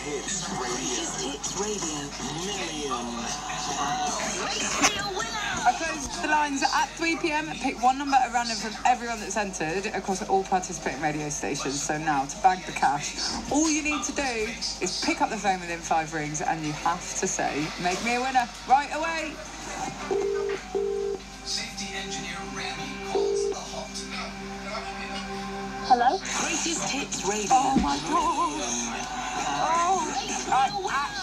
Hits Radio. Millions. I closed the lines at 3 p.m. Pick one number at random from everyone that's entered across all participating radio stations. So now, to bag the cash, all you need to do is pick up the phone within 5 rings and you have to say, make me a winner, right away. Safety engineer Rami calls the halt. Hello? Greatest Hits Radio. Oh my God. Oh,